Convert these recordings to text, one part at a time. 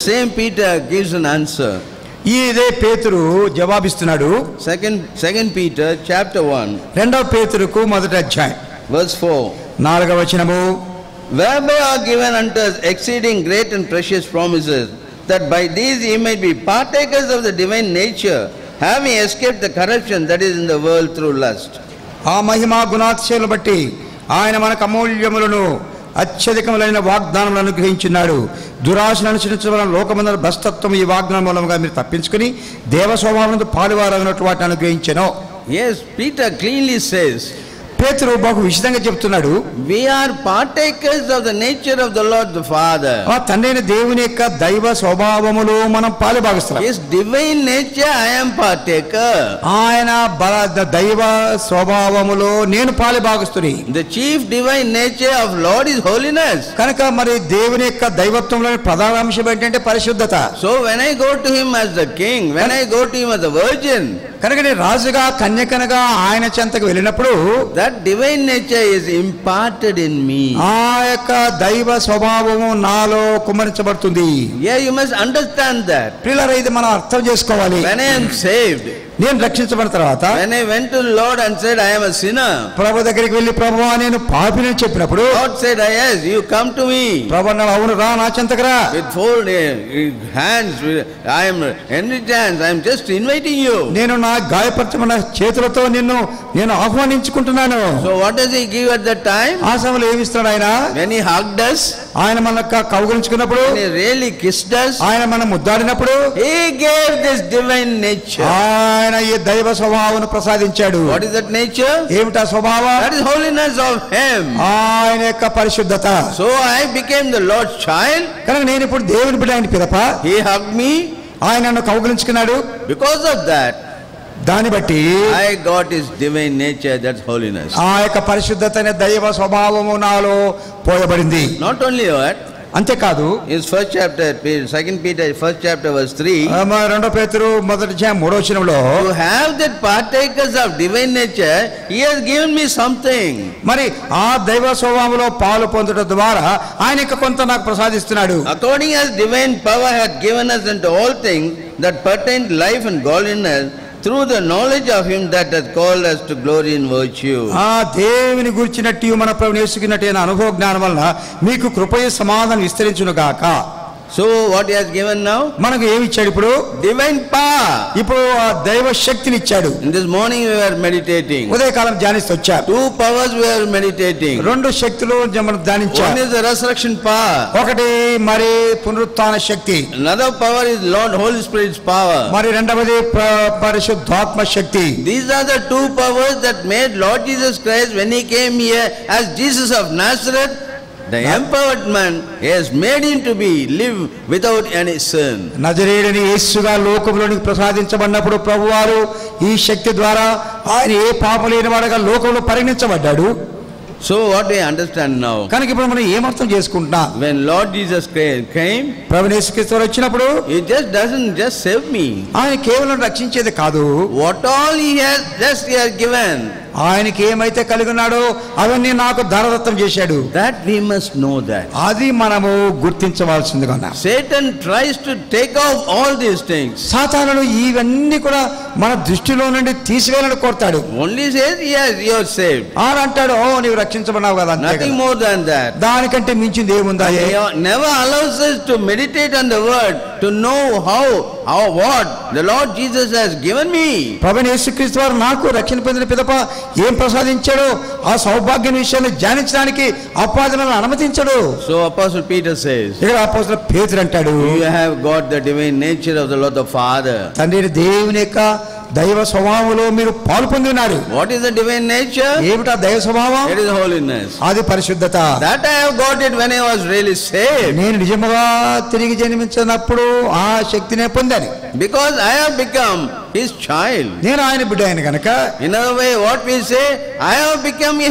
Same Peter gives an answer. ఇదే పేతురు జవాబిస్తున్నాడు. Second Peter chapter 1. రెండవ పేతురుకు మొదటి అధ్యాయం verse 4. 4వ వచనము. Whereby are given unto us exceeding great and precious promises, that by these ye may be partakers of the divine nature, having escaped the corruption that is in the world through lust. ఆ మహిమా గుణాతిశయాలను బట్టి ఆయన మనకు అమూల్యములను అత్యధికములైన వాగ్దానములను అనుగ్రహించున్నాడు. దురాశను అనుసరించడం లోకమందరి భ్రష్టత్వం ఈ వాగ్దానం మూలంగా మీరు తప్పించుకుని దేవ స్వభావమునందు పాలువారగినట్టు వాటిని అనుగ్రహించెను. Yes, Peter cleanly says, పేతురు బహు విశదంగా చెప్తున్నాడు, we are partakers of the nature of the Lord the Father. ఆ తండ్రి దేవుని యొక్క దైవ స్వభావములో మనం పాలుభాగస్తులం. His divine nature I am partaker. ఆయన దైవ స్వభావములో నేను పాలుభాగస్తుని. The chief divine nature of Lord is holiness. కనుక మరి దేవుని యొక్క దైవత్వంలోని ప్రధాన అంశం ఏంటంటే పరిశుద్ధత. So when I go to him as the king, when I go to him as the virgin, కనుక నేను రాజుగా కన్యకనగా ఆయన చెంతకు వెళ్ళినప్పుడు that divine nature is imparted in me. ఆ యొక్క దైవ స్వభావము నాలో కుమ్మరించబడుతుంది. Yeah, you must understand that. ప్రియులారా, ఇది మనం అర్థం చేసుకోవాలి. When I am saved, నేను రక్షించబడిన తర్వాత when I went to the Lord and said I am a sinner, ప్రభు దగ్గరికి వెళ్ళి ప్రభువా నేను పాపిని చెప్పినప్పుడు God said, yes, you come to me. ప్రభు అన్నాడు, అవును రా నా చెంతకు రా. With fold hands, I am enriched hands, I am just inviting you. నేను నా గాయపరచబడిన చేతులతో నేను ఆహ్వానించుకుంటున్నాను. So what does he give at that time? ఆ సమయంలో ఏమి ఇస్తున్నాడు ఆయన? When he hugged us, ఆయన మనకు కౌగిలించుకున్నప్పుడు, when he really kissed us, ఆయన మనం ముద్దాడినప్పుడు he gave this divine nature. ఆయన ఈ దైవ స్వభావాన్ని ప్రసాదించాడు. What is that nature? ఏమిటా స్వభావం? That is holiness of him. ఆయన యొక్క పరిశుద్ధత. So I became the Lord's child. కనుక నేను ఇప్పుడు దేవుని బిడ్డ ఆయన పిదప He hugged me. ఆయన నన్ను కౌగిలించుకున్నాడు. Because of that, దాన్ని బట్టి I got his divine nature, that's holiness. ఆ యొక్క పరిశుద్ధత అనే దైవ స్వభావము నాలో పోయబడింది. Not only that, అంతేకాదు his first chapter, 2 Peter, first chapter verse 3, రెండో పేతురు మొదటి అధ్యాయం 3వ వచనంలో, to have that partakers of divine nature, he has given me something. మరి ఆ దైవ స్వభావంలో పాలు పొందడం ద్వారా ఆయన యొక్క కొంత నాకు ప్రసాదిస్తున్నాడు. According as divine power hath given us unto all things that pertain to life and godliness, through the knowledge of him that hath called us to glory and virtue. ఆ దేవుని గురించినట్టు మన ప్రభువు యేసుకినట్టు అనుభవ జ్ఞానం వలన మీకు కృపయ సమాధానం విస్తరించును గాక. So what he has given now? మనకు ఏమి ఇచ్చాడు ఇప్పుడు? Divine power. ఇప్పుడు ఆ దైవ శక్తిని ఇచ్చాడు. In this morning we were meditating. ఉదయకాలం ధ్యానిస్తూ వచ్చారు. 2 powers we were meditating. రెండు శక్తులు మనం ధ్యానించాం. One is the resurrection power. ఒకటి మరి పునరుత్థాన శక్తి. Another power is Lord Holy Spirit's power. మరి రెండవది పరిశుద్ధాత్మ శక్తి. These are the 2 powers that made Lord Jesus Christ, when he came here as Jesus of Nazareth, the empowered man, has made him to be live without any sin. నజరేయుడైన యేసుగా లోకంలోనికి ప్రసాదించబడినప్పుడు ప్రభువారు ఈ శక్తి ద్వారా ఆయన ఏ పాపం లేని వాడుగా లోకంలో పరిగణించబడ్డాడు. So what do you understand now? కనుక ఇప్పుడు మనం ఏమర్థం చేసుకుంటున్నాం? When Lord Jesus came, ప్రభువు యేసుక్రీస్తు వచ్చినప్పుడు he doesn't just save me. ఆయన కేవలం రక్షించేది కాదు, What all he has given, ఆయనకి ఏమైతే కలిగి ఉన్నాడో అవన్నీ నాకు ధారదత్తం చేశాడు. that we must know that. అది మనము గుర్తించవలసిందిగా ఉన్నాం. Satan tries to take off all these things. సాతానుడు ఇవన్నీ కూడా మన దృష్టిలో నుండి తీసివేయాలని కోరుతాడు. Only says, yes, you are saved. ఆయన అంటాడు, ఓ నీవు రక్షించబడినావు కదా, Nothing more than that. దానికంటే మించింది ఏముందా? He never allows us to meditate on the word, to know what the Lord Jesus has given me. ప్రభువైన యేసుక్రీస్తు వారు నాకు రక్షణ పొందిన పిదప ఏం ప్రసాదించాడో ఆ సౌభాగ్యం విషయాన్ని ధ్యానించడానికి అపవాదులను అనుమతించడు. So Apostle Peter says, ఇక్కడ అపోస్తలుడు పేతురు అంటాడు, you have got the divine nature of the Lord the Father. తండ్రి దేవుని యొక్క దైవ స్వభావంలో మీరు పాలు పొంది ఉన్నారు. What is the divine nature? ఏమిటా దైవ స్వభావం? It is holiness. అది పరిశుద్ధత. That I have got it when I was really saved. నేను నిజముగా తిరిగి జన్మించినప్పుడు ఆ శక్తినే పొందాను. Because I have become his child. నేను ఆయన బిడ్డ అయిన కనుక, in other way what we say, I have become his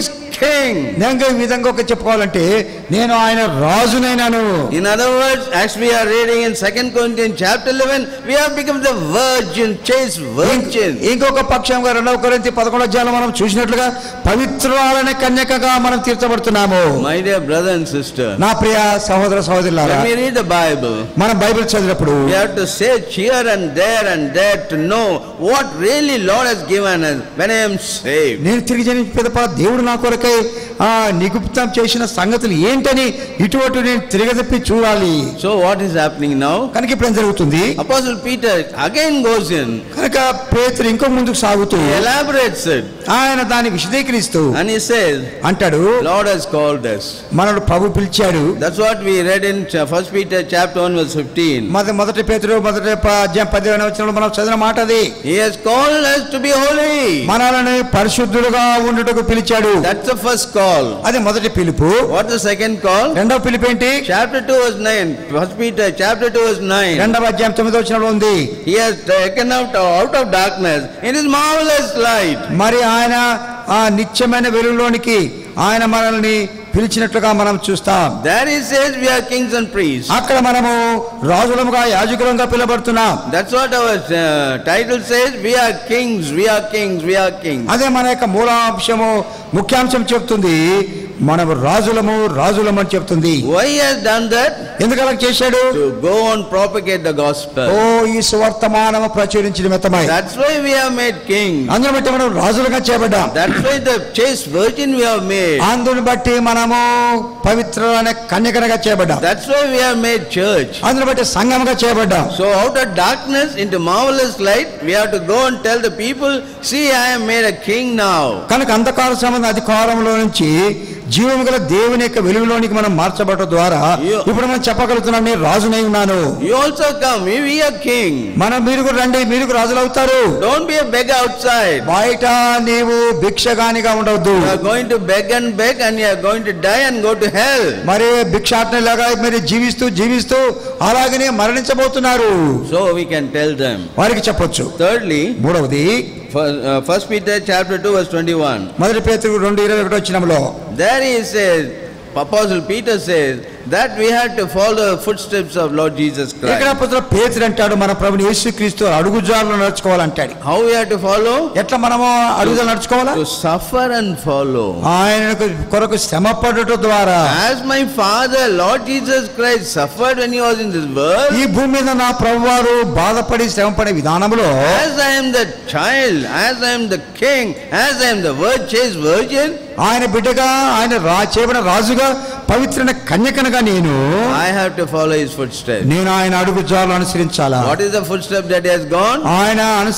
king. నేను ఈ విధంగా ఒక చెప్పుకోవాలంటే నేను ఆయన రాజునైనాను. In other words, as we are reading in 2 Corinthians chapter 11, we have become the virgin, chaste virgin. ఇంకొక పక్షంగా 2 కొరింథీ 11వ అధ్యాయంలో మనం చూసినట్లుగా పవిత్రురాలైన కన్యకగా మనం తీర్చబడుతున్నాము. My dear brother and sister, నా ప్రియ సహోదర సహోదరులారా, when we read the Bible, మనం బైబిల్ చదివినప్పుడు we have to search here and there to know what really Lord has given us when I am saved. నేను తిరిగి జన్మించిన పిదప దేవుడు నా కొరకై నిగుప్తం చేసిన సంగతులు ఏంటని ఇటువంటి నేను తిరగదప్పి చూడాలి. So what is happening now? కనుక ఇప్పుడు ఏం జరుగుతుంది? Apostle Peter again goes in. కనుక పేతురు ఇంకో ముందుకు సాగుతూ He elaborates it. ఆయన దాన్ని విశదీకరిస్తూ And he says, అంటాడు, Lord has called us. మనల్ని ప్రభు పిలిచాడు. That's what we read in 1 Peter chapter 1 verse 15. మొదటి పేతురు మొదటి అధ్యాయం 10వ వచనంలో మనం చదివిన మాట అది. He has called us to be holy. మనల్ని పరిశుద్ధులుగా ఉండుటకు పిలిచాడు. That's the first call. అది మొదటి పిలుపు. What the second call? రెండవ పిలుపు ఏంటి? Chapter 2 verse 9. 1 Peter chapter 2 verse 9. రెండవ అధ్యాయం 9వ వచనంలో ఉంది. He has taken out of darkness in his marvelous light. మరి ఆయన ఆ నిత్యమైన వెలుగులోనికి ఆయన మనల్ని పిలిచినట్లుగా మనం చూస్తాం. There he says we are kings and priests. అక్కడ మనము రాజులముగా యాజకులుగా పిలువబడుతున్నాం. That's what our title says. We are kings, we are kings, we are kings. అదే మన యొక్క మూలాంశము ముఖ్యాంశం చెప్తుంది. మనము రాజులము అని చెప్తుంది. Why he has done that? ఎందుకు అలా చేశాడు? To go and propagate the gospel. ఈ సువర్తమానము ప్రచురించిన మితమై. That's why we are made kings. అందును బట్టి మనం రాజులుగా చేయబడ్డాం. That's why the chaste virgin we have made. అందును బట్టి మనము పవిత్రమైన కన్యకగా చేయబడ్డాం. That's why we are made church. అందును బట్టి సంఘముగా చేయబడ్డాం. So out of darkness into marvelous light, we have to go and tell the people, see, I am made a king now. కనుక అంధకార సంబంధ అధికారంలో నుంచి జీవము గల దేవుని యొక్క వెలుగులోనికి మనం మార్చబడటం ద్వారా ఇప్పుడు మనం చెప్పగలుగుతున్నాం, నేను రాజునై ఉన్నాను. You also come, we are king. మీరు కూడా రండి, మీరు రాజులు అవుతారు. Don't be a beggar outside. బయట నీవు భిక్షగానిగా ఉండవద్దు. You are going to beg and you are going to die and go to hell. మరి భిక్షాటనలాగా మీరు జీవిస్తూ అలాగనే మరణించబోతున్నారు. So we can tell them. వారికి చెప్పొచ్చు. Thirdly, మూడవది 1 Peter chapter 2 verse 21. మొదటి పేతురు 2:21 వచనంలో there he says, Apostle Peter says that we had to follow the footsteps of Lord Jesus Christ. ఇక్కడ అపోస్తలుడు పేతురు అంటాడు, మన ప్రభువు యేసుక్రీస్తు అడుగుజాడల్లో నడుచుకోవాలంటాడు. How we have to follow? ఎట్లా మనము అడుగుజాడల్లో నడుచుకోవాలా? To suffer and follow. ఆయన కొరకు శ్రమపడుట ద్వారా. As my father Lord Jesus Christ suffered when he was in this world, ఈ భూమి మీద నా ప్రభువారు బాధపడి శ్రమపడే విధానంలో, as I am the child, as I am the king, as I am the chaste virgin, ఆయన బిడ్డగా, ఆయన చేయబడిన రాజుగా, పవిత్రమైన కన్యకనగా నేను I have to follow his footsteps. నేను ఆయన అడుగుజాడలు అనుసరించాలా? What is the footstep that he has gone? ఆయన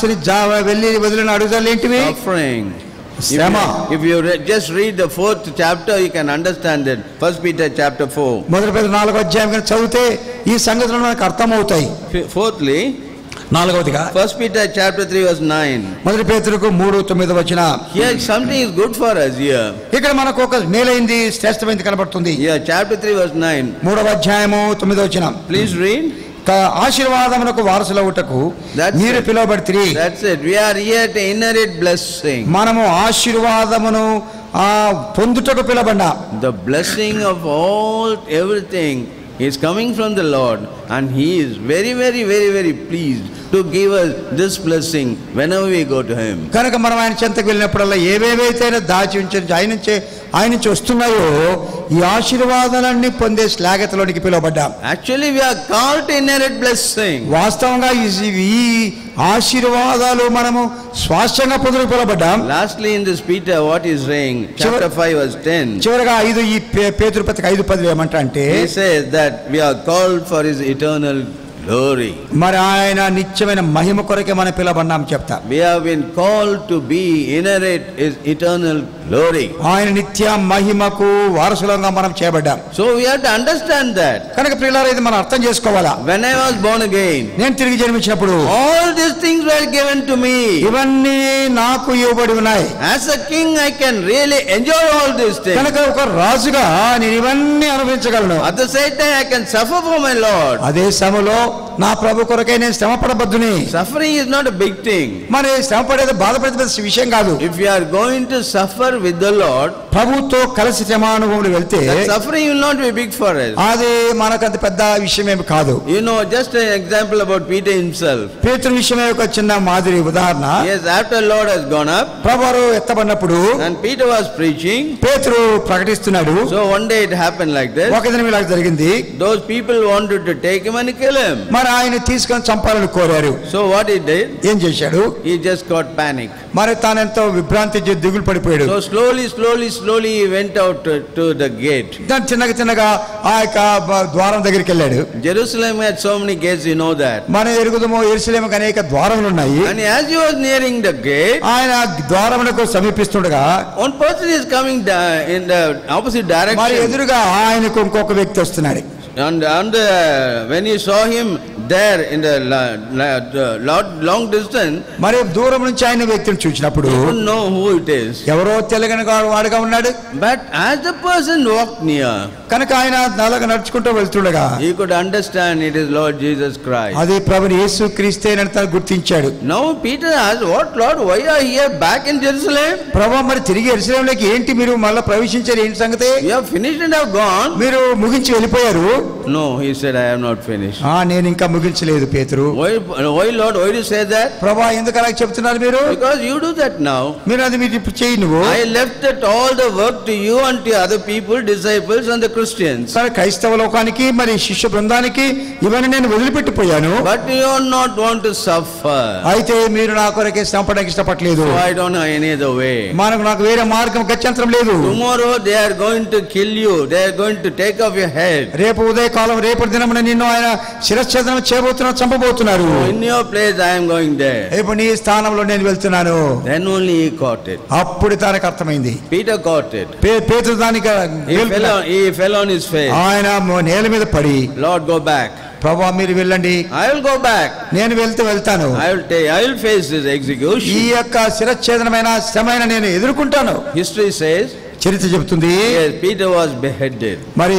వెళ్ళి వదిలిన అడుగుజాడలు ఏంటివి? Suffering. శ్రమ. If you just read the 4th chapter, you can understand it. 1 Peter chapter 4. మొదటి పేతురు 4వ అధ్యాయం కనుక చదివితే ఈ సంగతులు మనకు అర్థమవుతాయి. Fourthly, 4వదిగా 1 Peter chapter 3 verse 9. మొదటి పేతురుకు 3:9 వచనం. Here something is good for us here. ఇక్కడ మనకు ఒక మేలైంది, శ్రేష్టమైనది కనబడుతుంది. Here chapter 3 verse 9. 3వ అధ్యాయము 9వ వచనం. Please read. ఆశీర్వాదమునకు వారసులవుటకు మీరు పిలువబడితిరి. That's it. We are here to inherit blessing. మనము ఆశీర్వాదమును పొందుటకు పిలువబడ్డాం. The blessing of everything is coming from the Lord, and he is very, very, very, very pleased to give us this blessing whenever we go to him. కనుక మనం ఆయన చెంతకు వెళ్ళినప్పుడల్లా ఏవేవైతే దాచి ఉంచి ఆయన నుంచి వస్తున్నాయో ఈ ఆశీర్వాదాలన్నీ పొందే శ్లాఘతలోనికి పిలువబడ్డాం. Actually we are called to inherit blessing. వాస్తవంగా ఈ ఆశీర్వాదాలు మనము స్వాస్థ్యంగా పొందుకు పిలువబడ్డాం. Lastly in this Peter what is saying, chapter 5 verse 10. చివరగా ఈ పేతురు పత్రిక 5:10 ఏమంటారంటే, he says that we are called for his eternal glory. మరి ఆయన నిత్యమైన మహిమ కొరకే మనం పిలువబడ్డాం చెప్తా. We have been called to inherit his eternal glory. ఆయన నిత్య మహిమకు వారసులంగా మనం చేయబడ్డాం. So we have to understand that. కనుక ప్రియులారా, ఇది మనం అర్థం చేసుకోవాలా. When I was born again, నేను తిరిగి జన్మించినప్పుడు all these things were given to me. ఇవన్నీ నాకు ఇవ్వబడి ఉన్నాయి. As a king I can really enjoy all these things. కనుక ఒక రాజుగా నేను ఇవన్నీ అనుభవించగలను. At the same time I can suffer for my Lord. అదే సమయంలో నా ప్రభు కొరకై నేను శ్రమ పడబద్దుని. Suffering is not a big thing. మరి శ్రమ పడేది బాధపడేది విషయం కాదు. If you are going to suffer with the Lord, ప్రభుతో కలిసి శ్రమానుభవంలో వెళ్తే that suffering will not be big for us. అది మనకంత పెద్ద విషయం ఏమి కాదు. You know, just an example about Peter himself. పేతురు విషయమే ఒక చిన్న మాదిరి ఉదాహరణ. Yes, after Lord has gone up, ప్రభువారు ఎత్తబడినప్పుడు and Peter was preaching, పేతురు ప్రకటిస్తున్నాడు. so one day it happened like this. ఒక దినం ఇలా జరిగింది. Those people wanted to take him and kill him. మరి ఆయన తీసుకొని చంపాలని కోరారు. So what he did? ఏం చేశాడు? He just got panic. మరి తాను ఎంతో విభ్రాంతి దిగులు పడిపోయాడు. So slowly he went out to the gate. దాని చిన్నగా ఆ యొక్క ద్వారం దగ్గరికి వెళ్ళాడు. Jerusalem had so many gates, you know that. మన ఎరుగుదమో యెరూషలేముకు అనేక ద్వారములు ఉన్నాయి. And as he was nearing the gate, ఆయన ద్వారమునకు సమీపిస్తుండగా one person is coming in the opposite direction. మరి ఎదురుగా ఆయనకు ఇంకొక వ్యక్తి వస్తున్నాడు. And when he saw him there in the long distance, మరి దూరం నుంచి ఆయన వ్యక్తిని చూసినప్పుడు he didn't know who it is. ఎవరో తెలియని వాడుగా ఉన్నాడు. But as the person walked near, కనుక ఆయన నల్లగా నడుచుకుంటూ వెళ్తుండగా he could understand it is Lord Jesus Christ. అది ప్రభువు యేసు క్రీస్తేనని తను గుర్తించాడు. Now Peter asked, "What Lord? Why are you here back in Jerusalem?" ప్రభువా, మరి తిరిగి యెరూషలేములోకి ఏంటి మీరు మళ్ళీ ప్రవేశించారు? ఏంటి సంగతి? You have finished and have gone. మీరు ముగించి వెళ్ళిపోయారు. No, he said, "I have not finished." నేను ఇంకా ముగించలేదు పేతురు. Why Lord? Why do you say that? ప్రభువా, ఎందుకు అలా చెప్తున్నారు మీరు? Because you do that now. మీరు అది మీరు ఇప్పుడు చేయి నువ్వు. I left it all the work to you and to other people, disciples and the Christians. సరే, క్రైస్తవ లోకానికి మరి శిష్య బృందానికి ఇవన్నీ నేను వదిలిపెట్టిపోయాను. But you are not want to suffer. అయితే మీరు నా కొరకే శ్రమ పడడానికి ఇష్టపడలేదు. So I don't know any other way. నాకు వేరే మార్గం గత్యంతరం లేదు. Tomorrow they are going to kill you. They are going to take off your head. రేపు ఉదయకాలం రేపటి దినమున నిన్ను ఆయన శిరచ్ఛేదనం చేయబోతున్నారు, చంపబోతున్నారు. In your place I am going there. ఇప్పుడు నీ స్థానంలో నేను వెళ్తున్నాను. Then only he caught it. అప్పుడు తనకు అర్థమైంది. Peter caught it. పేతురు దానికి He fell on his face. ఆయన నేల మీద పడి, Lord, go back. ప్రభువా, మీరు వెళ్ళండి. I will go back. నేను వెళ్తాను. I will face this execution. ఈ యొక్క శిరచ్ఛేదనమైన శ్రమైన నేను ఎదుర్కొంటాను. History says, చరిత్ర చెబుతుంది, yes, Peter was beheaded. మరి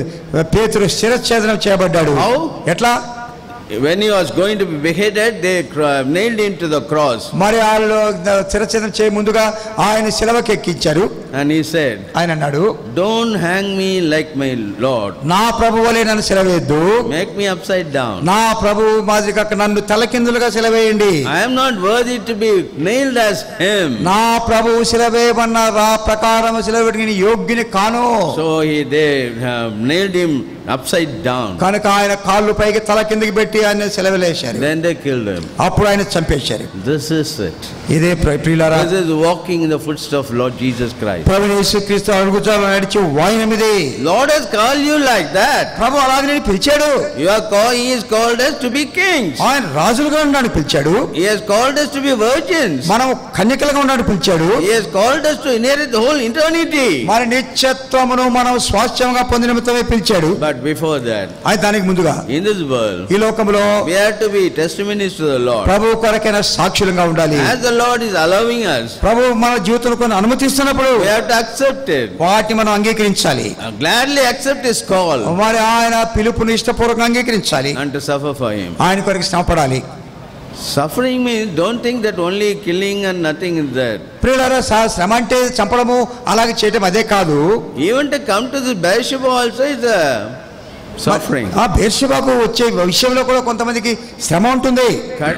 పేతురు శిరచ్ఛేదనం చేయబడ్డాడు. How? ఎట్లా? When he was going to be beheaded, they nailed him to the cross. మరి వాళ్ళు శిరచ్ఛేదనం చేయ ముందుగా ఆయన శిలువకి ఎక్కించారు. And he said, ఆయన అన్నాడు, "Don't hang me like my Lord. నా ప్రభువు వలె నన్ను శిలవేయద్దు. Make me upside down. నా ప్రభువు మాదిరిగా నన్ను తలకిందులుగా శిలవేయండి. I am not worthy to be nailed as him." నా ప్రభువు శిలవేయబడిన ప్రకారం శిలవేయడానికి యోగ్యుని కాను. So they nailed him upside down. కనుక ఆయన కాళ్ళు పైకి తల కిందకి పెట్టి ఆయన శిలవేశారు. Then they killed him. అప్పుడు ఆయన చంపేశారు. This is it. ఇదే ప్రియులారా, This is walking in the footsteps of Lord Jesus Christ. ప్రభువు యేసుక్రీస్తు అడుగుజాడలో నడిచి వాయినమిది. Lord has called you like that. ప్రభు అలాగే నేను పిలిచాడు. He has called us to be kings. ఆయన రాజులుగా ఉండడానికి పిలిచాడు. He has called us to be virgins. మనం కన్యకలుగా ఉండడానికి పిలిచాడు. He has called us to inherit the whole eternity. మరి నిత్యత్వమును మనం స్వాస్థ్యంగా పొందిన నిమిత్తమే పిలిచాడు. But before that, అయితే దానికి ముందుగా in this world, ఈ లోకంలో we have to be testimonies to the Lord. ప్రభు కొరకైన సాక్షులుగా ఉండాలి. As the Lord is allowing us, ప్రభు మన జీవితంలో కొన్ని అనుమతిస్తున్నప్పుడు we have to accept it. వాటిని మనం అంగీకరించాలి. Gladly accept His call మరి ఆయన పిలుపుని ఇష్టపూర్వకంగా అంగీకరించాలి. and to suffer for Him. ఆయన కొరకు శ్రమపడాలి. Suffering means don't think that only killing and nothing is there. ప్రియులారా, శ్రమ అంటే చంపడము అలాగే చేయటం అదే కాదు. Even to come to this Beersheba also is a suffering. ఆ బెర్షెబాకు వచ్చే విషయంలో కూడా కొంతమందికి శ్రమ ఉంటుంది.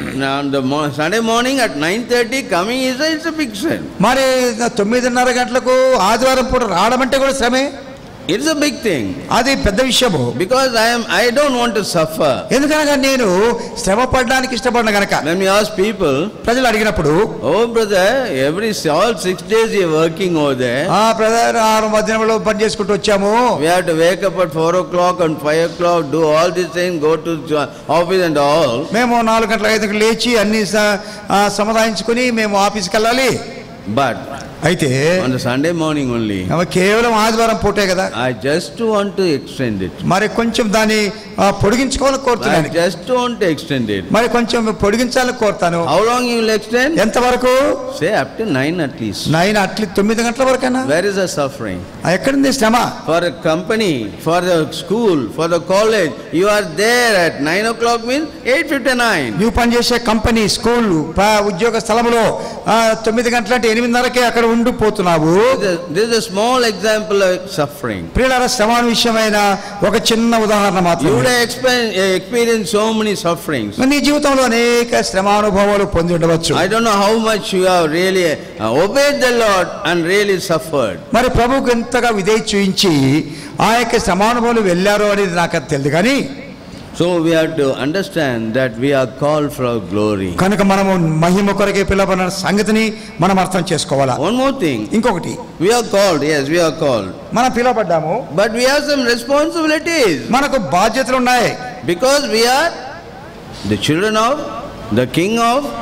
On the Sunday morning at 9:30 coming is a big sin. మరి 9:30 గంటలకు ఆదివారం పూట రావడం అంటే కూడా శ్రమే. It's a big thing. అది పెద్ద విషయము. Because I don't want to suffer. ఎందుకనగా నేను శ్రమ పడడానికి ఇష్టపడను గనక. When we ask people, ప్రజలు అడిగినప్పుడు, "Oh brother, all 6 days you are working over there." Brother 6 మధ్యాహ్నంలో పని చేసుకుంటూ వచ్చాము. We have to wake up at 4 o'clock and 5 o'clock, do all these things, go to office and all. మేము 4 గంటల 5 గంటలకు లేచి అన్ని సముదాయించుకుని మేము ఆఫీస్కి వెళ్ళాలి. But అయితే on the Sunday morning only. కేవలం ఆదివారం పూటే కదా. I just want to extend it. మరి కొంచెం దాన్ని పొడిగించుకోవాలని I కోరుతున్నాను. just want to extend it. మరి కొంచెం పొడిగించాలని కోరుతాను. How long you will extend? ఎంత వరకు? Say up to 9 at least. 9 at least 9 గంటల వరకైనా. Where is the suffering? ఎక్కడుంది శ్రమ? For a company, for the school, for the college, you are there at 9 o'clock means 8:59. నువ్వు పనిచేసే కంపెనీ, స్కూల్, ఉద్యోగ స్థలంలో 9 గంటలంటే 8:30కే అక్కడ ఉండిపోతున్నావు. This is a small example of suffering. ప్రియులారా, శ్రమ విషయమైన ఒక చిన్న ఉదాహరణ You మాత్రమే. would have experienced so many sufferings. నీ జీవితంలో అనేక శ్రమానుభవాలు పొంది ఉండవచ్చు. I don't know how much you have really obeyed the Lord and really suffered. మరి ప్రభువుకు ఎంతగా విధేయత చూయించి ఆ యొక్క శ్రమానుభవాలు వెళ్ళారో అనేది నాకు తెలియదు. కానీ So we have to understand that we are called for glory. కనుక మనము మహిమ కొరకే పిలువబడిన సంగతిని మనం అర్థం చేసుకోవాలా. One more thing. ఇంకొకటి, We are called, yes, we are called. మనం పిలువబడ్డాము, But we have some responsibilities. మనకు బాధ్యతలు ఉన్నాయి. Because we are the children of the King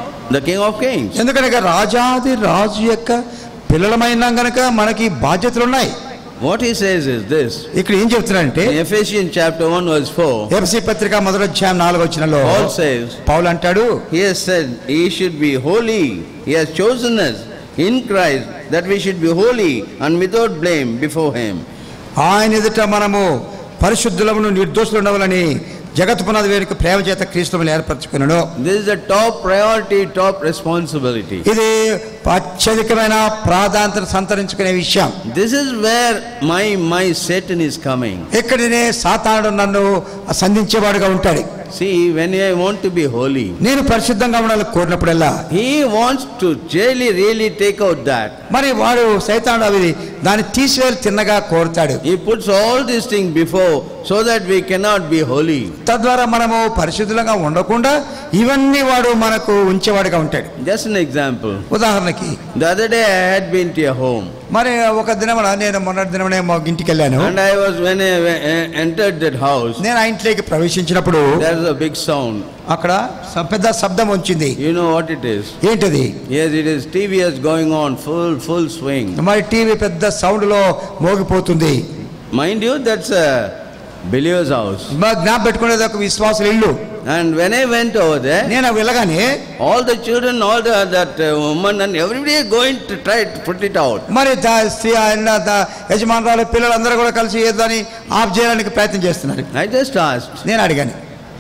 of Kings. ఎందుకంటే రాజాది రాజు యొక్క పిల్లలమైన గనక మనకి బాధ్యతలు ఉన్నాయి. What he says is this. ఇక్కడ ఏం చెప్తున్నాడంటే In Ephesians chapter 1 verse 4. ఎఫెసీ పత్రిక 1వ అధ్యాయం 4వ వచనంలో Paul says, పౌలు అంటాడు, he has said he should be holy. He has chosen us in Christ that we should be holy and without blame before him. ఆయన ఎదుట మనము పరిశుద్ధులమును నిర్దోషులు ఉండవాలని జగత్ పునాది వేరుకు ప్రేమ చేత క్రీస్తుని ఏర్పరచుకున్నాడు. This is the top priority, top responsibility. ఇది అత్యధికమైన ప్రాధాన్యతను సంతరించుకునే విషయం. This is where my Satan is coming. ఇక్కడనే సాతానుడు నన్ను సంధించేవాడుగా ఉంటాడు. See, when I want to be holy, నేను పరిశుద్ధంగా ఉండాలని కోరినప్పుడల్లా he wants to really take out that. మరి వాడు సైతానుడు అవి దాన్ని తీసివేయాలి తిన్నగా కోరుతాడు. He puts all these things before so that we cannot be holy. తద్వారా మనము పరిశుద్ధంగా ఉండకుండా ఇవన్నీ వాడు మనకు ఉంచేవాడుగా ఉంటాడు. Just an example. ఉదాహరణకి, The other day I had been to your home. మరి ఒక దినమున నేను మొన్నటి దినమునే మా ఇంటికి వెళ్ళాను. And when I entered that house, నేను ఆ ఇంట్లోకి ప్రవేశించినప్పుడు there was a big sound. అక్కడ పెద్ద శబ్దం వచ్చింది. You know what it is? ఏంటది? Yes, it is TVS going on full swing. మరి టీవీ పెద్ద సౌండ్ లో మోగిపోతుంది. Mind you, that's a believer's house. జ్ఞాపకం పెట్టుకునేది ఒక విశ్వాసుల ఇల్లు. And when I went over there, నేను వెళ్ళగానే all the children, that woman and everybody are going to try to put it out. మరి యజమానురాలు పిల్లలందరూ కూడా కలిసి ఏదని ఆఫ్ చేయడానికి ప్రయత్నం చేస్తున్నారు. I just asked. నేను అడిగాను,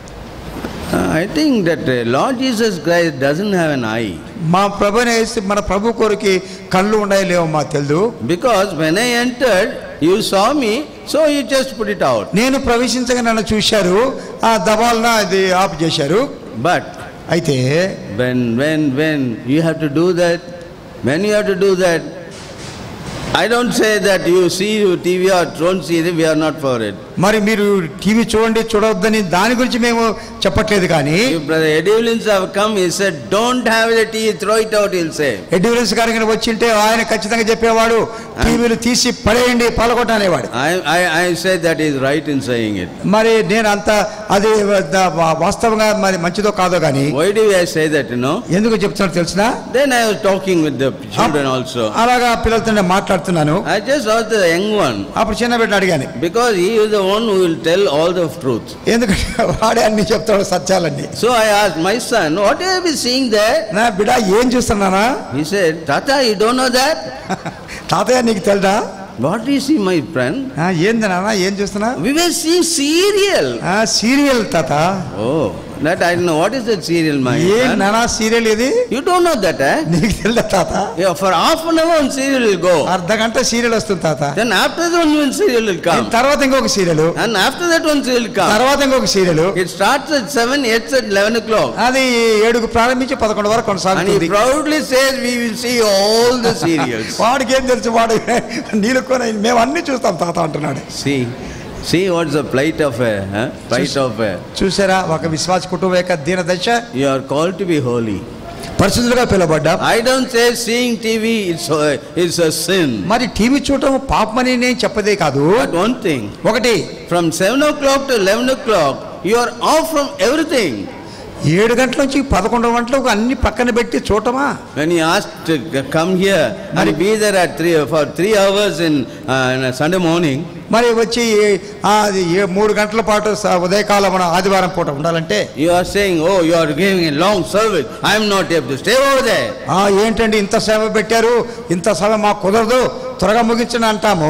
I think that Lord Jesus Christ doesn't have an eye. మా ప్రభుని మన ప్రభు కొరికి కళ్ళు ఉన్నాయో లేవో మాకు తెలియదు. Because when I entered, you saw me, so you just put it out. నేను ప్రవేశించగా నన్ను చూశారు, ఆ దబాల్న ఇది ఆఫ్ చేశారు. But అయితే when you have to do that, when you have to do that, I don't say that you see TV or don't see it, we are not for it. మరి మీరు TV చూడండి చూడొద్దని దాని గురించి మేము చెప్పట్లేదు. కానీ If Brother Eddie Williams have come, he said, don't have the TV, throw it out, he'll say. Eddie Williams గారు ఇక్కడ వచ్చింటే ఆయన ఖచ్చితంగా చెప్పేవాడు, టీవీలు తీసి పడేయండి, పాల్గొట్ట అనేవాడు. I said that is right in saying it. మరి నేను అంత అది వాస్తవంగా మరి మంచిదో కాదో కానీ Why do I say that, you know? ఎందుకు చెప్తున్నా తెలిసినా, Then I was talking with the children also. అలాగా పిల్లలతో నేను మాట్లాడుతున్నాను. I just asked the young one, అప్పుడు చిన్న బిడ్డ అడిగాను, because he is the one who will tell all the truth. ఎందుకంటే వాడే అన్ని చెప్తాడు సత్యాలన్నీ. So I asked my son, what have you been seeing there? నా బిడ్డ ఏం చూస్తున్నానా? He said, Tata, you don't know that? తాతయ్య నీకు తెలుదా? What do you see, my friend? ఏంది నాన్న ఏం చూస్తున్నా? We were seeing serial. Serial తాత. Oh, that I don't know. What is that serial, my ఏం friend? నాన్న సీరియల్ ఇది? You don't know that, eh? నీకు తెలుదా తాత? Yeah, for half an hour one serial will go. అర్ధ గంట serial వస్తుంది తాత. Then after that one serial will come. తర్వాత ఇంకొక serial. And after that one serial will come. తర్వాత ఇంకొక serial. It starts at 7, ends at 11 o'clock. అది 7కు ప్రారంభించి 11 వరకు And కొనసాగుతుంది. he proudly says we will see all the serials. వాడికి ఏం తెలుసు, వాడు నీళ్ళు కొని మేము అన్ని చూస్తాం తాత అంటున్నాడు. See what's the plight of a చూసారా ఒక విశ్వాస కుటుంబం యొక్క దీన దశ. You are called to be holy. పరిశుద్ధులుగా పిలవబడ్డా. I don't say seeing TV it's a sin. మరి టీవీ చూడటం పాపమని నేను చెప్పదే కాదు. But one thing, ఒకటి, from 7 o'clock to 11 o'clock you are off from everything. 7 గంటల నుంచి 11 గంటలకు అన్ని పక్కన పెట్టి చూడటమా? When he asked to come here and be there at 3 hours in Sunday morning, మరి వచ్చి 3 గంటల పాటు ఉదయకాలం మన ఆదివారం పూట ఉండాలంటే you are saying, oh, you are giving a long service, I am not able to stay over there. ఏంటండి ఇంత సేవ పెట్టారు, ఇంత సేవ మాకు కుదరదు, త్వరగా ముగించండి అంటాము.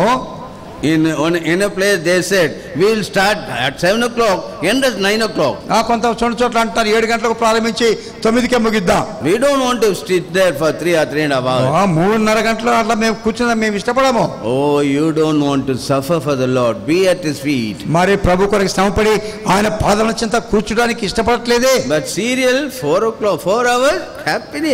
In a place they said, we will start at 7 o'clock, end at 9 o'clock. కొంత చోట్ల అంటారు 7 గంటలకు ప్రారంభించి 9కే ముగిద్దాం. We don't want to sit there for 3 or 3.5 hours. 3.5 గంటలు అట్లా మేము కూర్చుందాం మేము ఇష్టపడము. Oh, you don't want to suffer for the Lord, be at his feet. మరి ప్రభు కొరకు శ్రమపడి ఆయన పాదముల చెంత కూర్చోడానికి ఇష్టపడట్లేదే. But serial 4 o'clock, 4 hours, happily.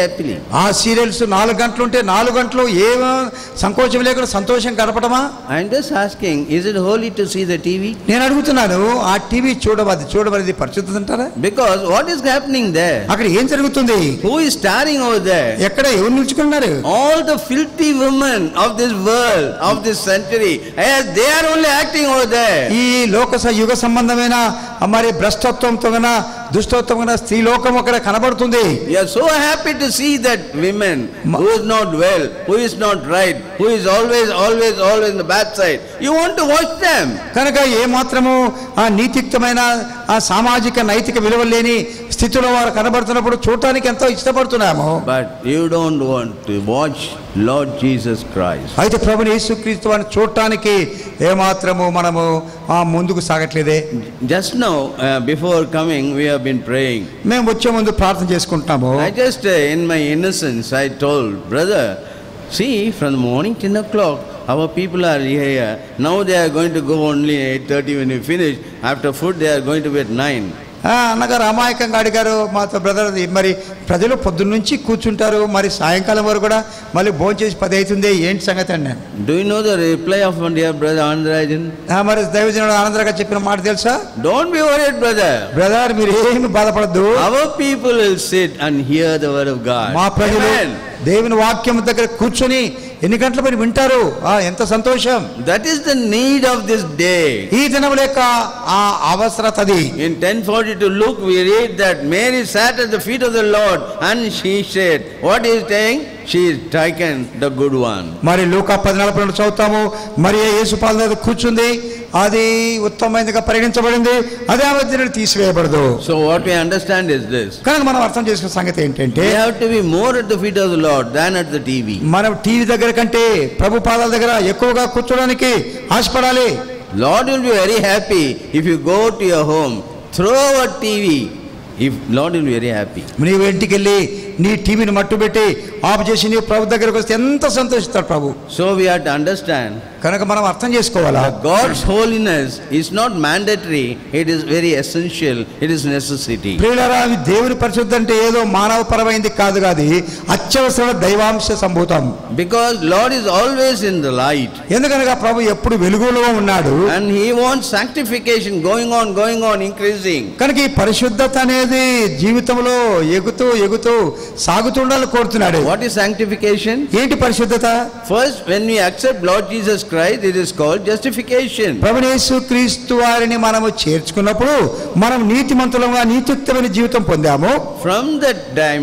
ఆ సీరియల్స్ 4 గంటలు ఉంటే 4 గంటలు ఏం సంకోచం లేకుండా సంతోషం గడపడమా? I am just asking, is it holy to see the TV? నేను అడుగుతున్నాను, ఆ టీవీ చూడవది పరిశుద్ధత అంటారా? Because what is happening there? అక్కడ ఏం జరుగుతుంది? Who is starring over there? ఎక్కడ ఎవరు నిల్చుకున్నారు? All the filthy women of this world, of this century, they are only acting over there. ఈ యుగ సంబంధమైన మరి భ్రష్టత్వంతో గన దుష్టత్వం గన స్త్రీ లోకం అక్కడ కనబడుతుంది. You are so happy to see that women who is not well, who is not right, who is always in the bad side. You want to watch them. కనుక ఏ మాత్రము ఆ నీతియుక్తమైన ఆ సామాజిక నైతిక విలువలు లేని స్థితిలో వారు కనబడుతున్నప్పుడు చూడటానికి ఎంతో ఇష్టపడుతున్నాము. But you don't want to watch Lord Jesus Christ. అయితే ప్రభుని యేసుక్రీస్తు వారిని చూడటానికి ఏ మాత్రము మనము ముందుకు సాగట్లేదే. Just now before coming we have been praying. మేము వచ్చే ముందు ప్రార్థన చేసుకుంటాము. I just in my innocence I told brother, see, from the morning 10 o'clock our people are here. Now they are going to go only 8:30 when we finish. After food they are going to be at 9. అన్నగారు అమాయకంగా అడిగారు మాతో, brother మరి ప్రజలు పొద్దున్న నుంచి కూర్చుంటారు, మరి సాయంకాలం వరకు కూడా మళ్ళీ భోజనం చేసి 10 అవుతుంది, ఏంటి సంగతి అన్నాను. Do you know the reply of dear brother Anandrajan? మరి దైవజనుడు ఆనందరాగా చెప్పిన మాట తెలుసా? Don't be worried brother, మీరు ఏమి బాధపడద్దు. Our people will sit and hear the word of God. మా ప్రజలు దేవుని వాక్యం దగ్గర కూర్చొని ఎన్ని గంటల పని వింటారు, ఎంత సంతోషం. That is the need of this day. ఈ దినముల యొక్క ఆ అవసరతది. In 10:42 Luke we read that Mary sat at the feet of the Lord and she said, what is saying? She is taken the good one. మరి లూకా 14:42 చదువుతాము, మరి యేసు పాదాల దగ్గర కూర్చుంది, అది ఉత్తమమైనదిగా పరిగణించబడింది, అదే ఆమె నుండి తీసివేయబడదు. So what we understand is this. కానీ మనం అర్థం చేసుకున్న సంగతి ఏంటంటే we have to be more at the feet of the Lord than at the TV. మనం టీవీ దగ్గర కంటే ప్రభు పాదాల దగ్గర ఎక్కువగా కూర్చోడానికి ఆశపడాలి. Lord will be very happy if you go to your home, throw a TV. If Lord will be very happy. నీవు ఇంటికి వెళ్ళి నీ టీవీని మట్టు పెట్టి ఆఫ్ చేసి నీవు ప్రభు దగ్గరకు వస్తే ఎంత సంతోషిస్తాడు ప్రభు. So we have to understand. కనుక మనం అర్థం చేసుకోవాలా, God's holiness is not mandatory, it is very essential, it is necessity. ప్రియులారా, దేవుని పరిశుద్ధత అంటే ఏదో మానవ పరమైంది కాదు, కాదు అత్యవసర దైవాంశ సంభూతం. Because Lord is always in the light. ఎందుకనగా ప్రభు ఎప్పుడు వెలుగులో ఉన్నాడు. And he wants sanctification going on increasing. కనుక ఈ పరిశుద్ధత అనేది జీవితంలో ఎగుతూ సాగుతుండాలని కోరుతున్నాడు. What is sanctification? ఏంటి పరిశుద్ధత? First, when we accept Lord Jesus Christ, it is called justification. ప్రభువు యేసుక్రీస్తు వారిని మనము చేర్చుకున్నప్పుడు మనం నీతిమంతులుగా నీతియుక్తమైన జీవితం పొందాము. From that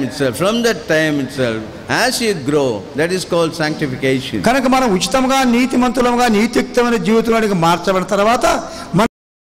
time itself as you grow, that is called sanctification. కనుక మనం ఉచితంగా నీతిమంతులుగా నీతియుక్తమైన జీవితానికి మార్చబడిన తర్వాత